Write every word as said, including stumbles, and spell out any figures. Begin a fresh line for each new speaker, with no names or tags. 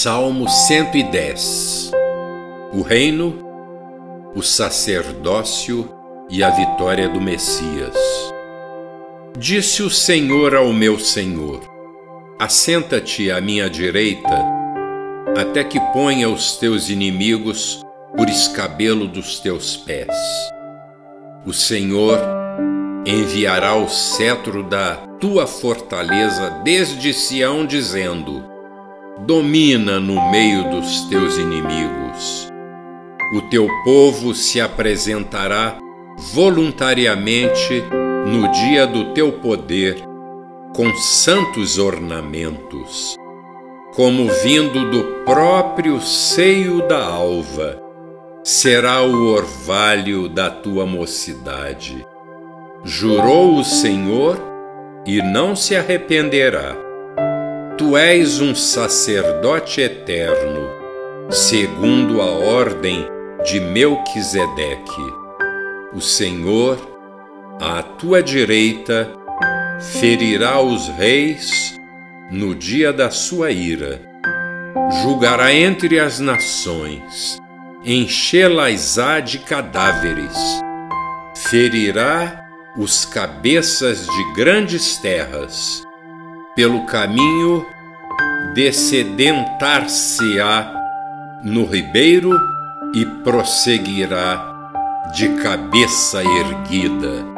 Salmo cento e dez. O reino, o sacerdócio e a vitória do Messias. Disse o Senhor ao meu Senhor: assenta-te à minha direita, até que ponha os teus inimigos por escabelo dos teus pés. O Senhor enviará o cetro da tua fortaleza desde Sião, dizendo: domina no meio dos teus inimigos. O teu povo se apresentará voluntariamente no dia do teu poder, com santos ornamentos, como vindo do próprio seio da alva. Será o orvalho da tua mocidade. Jurou o Senhor e não se arrependerá. Tu és um sacerdote eterno, segundo a ordem de Melquisedeque. O Senhor, à tua direita, ferirá os reis no dia da sua ira. Julgará entre as nações, enchê-las-á de cadáveres. Ferirá os cabeças de grandes terras. Pelo caminho descedentar-se-á no ribeiro e prosseguirá de cabeça erguida.